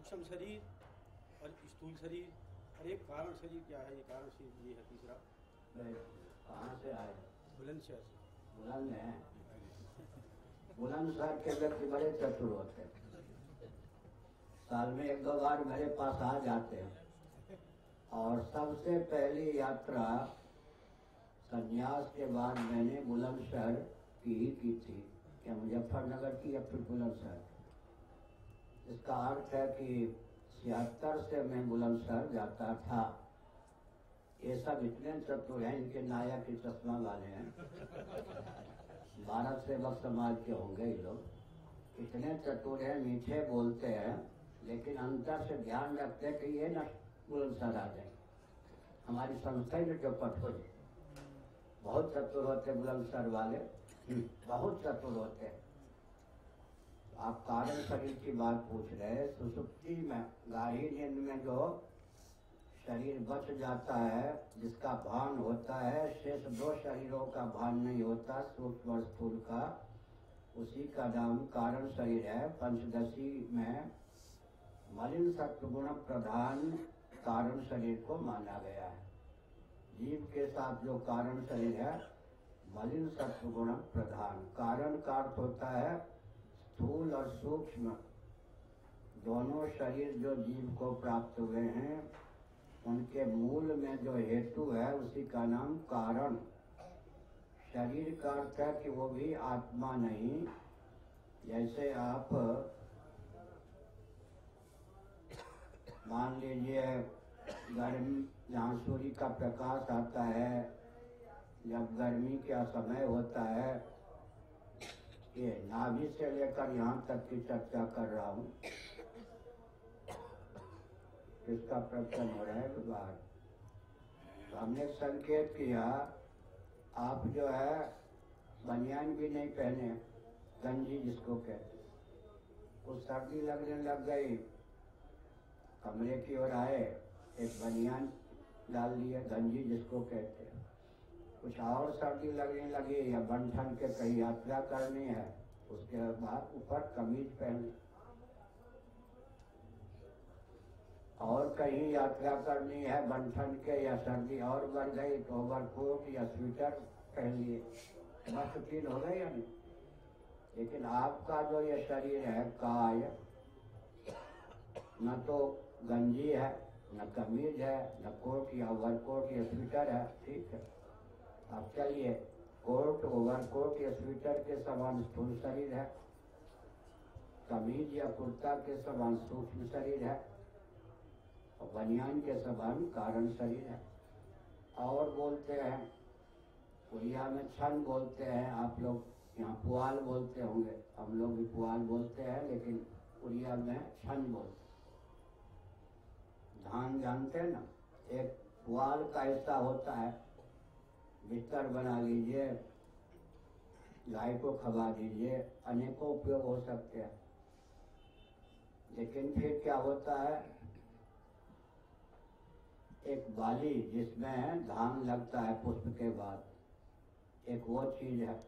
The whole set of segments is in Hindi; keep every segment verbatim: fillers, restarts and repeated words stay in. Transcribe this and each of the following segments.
सूक्ष्म शरीर और स्थूल शरीर और एक कारण शरीर क्या है? ये कारण शरीर ये है तीसरा। कहाँ से आए? बुलंदशहर से। बुलंद है। बुलंदशहर के व्यक्ति बड़े चतुर होते हैं, साल में एक दो बार मेरे पास आ जाते हैं। और सबसे पहली यात्रा संन्यास के बाद मैंने बुलंदशहर की ही की थी, क्या मुजफ्फरनगर की या फिर बुलंदशहर। इसका अर्थ है कि छिहत्तर से मैं बुलंदशहर जाता था। ये सब इतने चतुर हैं, इनके नाया के चश्मा वाले हैं, भारत सेवक समाज के होंगे ये लोग। इतने चतुर हैं, मीठे बोलते हैं, लेकिन अंतर से ध्यान रखते हैं कि ये न बुलंदशहर आ जाए, हमारी संस्था ही चौपट हो जाए। बहुत चतुर होते बुलंदशहर वाले, बहुत चतुर होते हैं। आप कारण शरीर की बात पूछ रहे हैं। सुसुप्ति में, गाढ़ी नींद में जो शरीर बच जाता है, जिसका भान होता है, शेष दो शरीरों का भान नहीं होता, सूक्ष्म और स्थूल का, उसी का नाम कारण शरीर है। पंचदशी में मलिन सत्व गुण प्रधान कारण शरीर को माना गया है। जीव के साथ जो कारण शरीर है मलिन सत्व गुण प्रधान। कारण का अर्थ होता है स्थूल और सूक्ष्म दोनों शरीर जो जीव को प्राप्त हुए हैं, उनके मूल में जो हेतु है उसी का नाम कारण। शरीर का अर्थ है कि वो भी आत्मा नहीं। जैसे आप मान लीजिए गर्मी, जहाँ सूर्य का प्रकाश आता है, जब गर्मी का समय होता है, ये नाभि से लेकर यहाँ तक की चर्चा कर रहा हूँ, इसका प्रश्न हो रहा है बाहर। तो हमने संकेत किया, आप जो है बनियान भी नहीं पहने, गंजी जिसको कहते, उस सर्दी लगने लग गई, कमरे की ओर आए, एक बनियान डाल दिए, गंजी जिसको कहते हैं। कुछ और सर्दी लगने लगी या बंठन के कहीं यात्रा करनी है, उसके बाद ऊपर कमीज पहनी। और कहीं यात्रा करनी है बंठन के या सर्दी और बढ़ गई तो ओवरकोट या स्वेटर पहन लिए, बस फील हो गई या नहीं। लेकिन आपका जो ये शरीर है काय, न तो गंजी है, न कमीज है, न कोट या ओवरकोट या स्वेटर है, ठीक है। अब चलिए, कोट ओवरकोट या स्वेटर के समान स्थूल शरीर है, कमीज या कुर्ता के समान सूक्ष्म शरीर है, और बनियान के समान कारण शरीर है। और बोलते हैं, उड़िया में छन बोलते हैं, आप लोग यहाँ पुआल बोलते होंगे, हम लोग भी पुआल बोलते हैं, लेकिन उड़िया में छन बोलते हैं। धान जानते हैं ना, एक पुआल का हिस्सा होता है, बिस्तर बना लीजिए, गाय को खवा दीजिए, अनेकों उपयोग हो सकते हैं। लेकिन फिर क्या होता है, एक बाली जिसमें धान लगता है पुष्प के बाद, एक वो चीज है।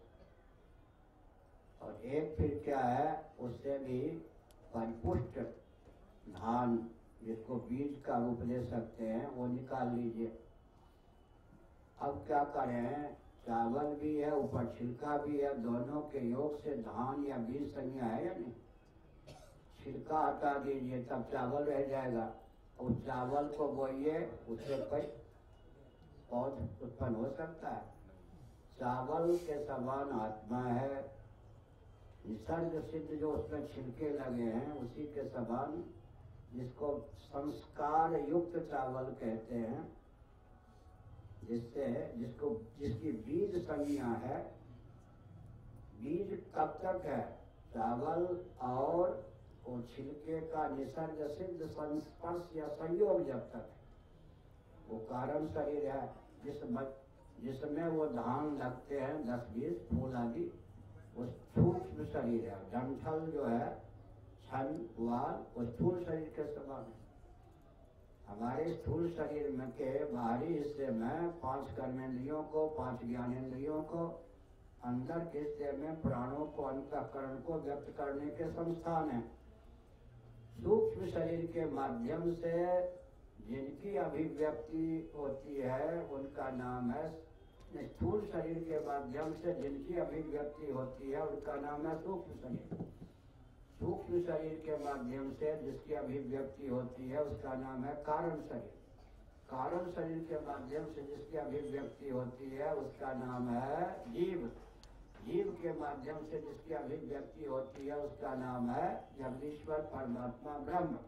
और एक फिर क्या है, उससे भी परिपुष्ट धान जिसको बीज का रूप ले सकते हैं, वो निकाल लीजिए। अब क्या करें, चावल भी है, ऊपर छिलका भी है, दोनों के योग से धान या बीज संज्ञा है या नहीं। छिलका हटा दीजिए, तब चावल रह जाएगा। उस चावल को बोइए, उससे कोई पौध उत्पन्न हो सकता है। चावल के समान आत्मा है, निसर्ग सिद्ध जो उसमें छिलके लगे हैं उसी के समान, जिसको संस्कार युक्त चावल कहते हैं, जिससे जिसको जिसकी बीज संज्ञा है। बीज कब तक है, चावल और वो छिलके का निसर्ग सिद्ध संस्पर्श या संयोग जब तक है, वो कारण शरीर है। जिस जिसमें वो धान लगते हैं, दस बीस फूल आदि, वो सूक्ष्म शरीर है। डंठल जो है, छन वाल, वो स्थूल शरीर के समान है। हमारे स्थूल शरीर में के बाहरी हिस्से में पांच कर्मेंद्रियों को, पांच ज्ञानेंद्रियों को, अंदर के हिस्से में प्राणों को, अंतःकरण को व्यक्त करने के संस्थान है। सूक्ष्म शरीर के माध्यम से जिनकी अभिव्यक्ति होती है उनका नाम है, स्थूल शरीर के माध्यम से जिनकी अभिव्यक्ति होती है उनका नाम है सूक्ष्म शरीर। सूक्ष्म शरीर के माध्यम से जिसकी अभिव्यक्ति होती है उसका नाम है कारण शरीर। कारण शरीर के माध्यम से जिसकी अभिव्यक्ति होती है उसका नाम है जीव। जीव के माध्यम से जिसकी अभिव्यक्ति होती है उसका नाम है जगदीश्वर परमात्मा ब्रह्म।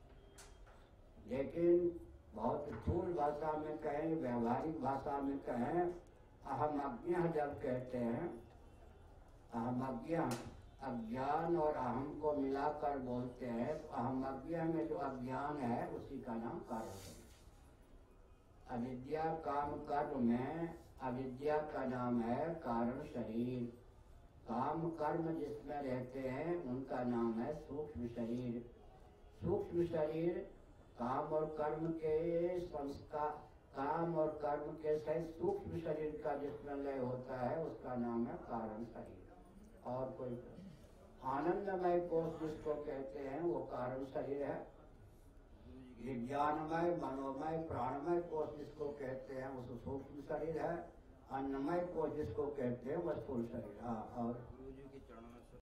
लेकिन बहुत स्थूल भाषा में कहें, व्यवहारिक भाषा में कहें, अहम अज्ञ जब कहते हैं, अहम अज्ञ अज्ञान और अहम को मिलाकर बोलते हैं, तो अहम अज्ञ में जो अज्ञान है उसी का नाम कारण है। अविद्या काम कर्म में अविद्या का नाम है कारण शरीर। काम कर्म जिसमें रहते हैं उनका नाम है सूक्ष्म शरीर। सूक्ष्म शरीर काम और कर्म के संस्कार, काम और कर्म के सहित सूक्ष्म शरीर का जिसमें लय होता है उसका नाम है कारण शरीर। और कोई आनंदमय कोष जिसको कहते हैं वो कारण शरीर है। विज्ञानमय, मनोमय, प्राणमय कोष जिसको कहते हैं वो सूक्ष्म शरीर है। अन्नमय कोष जिसको कहते हैं वह स्थूल शरीर। हाँ, और गुरु जी के चरणों में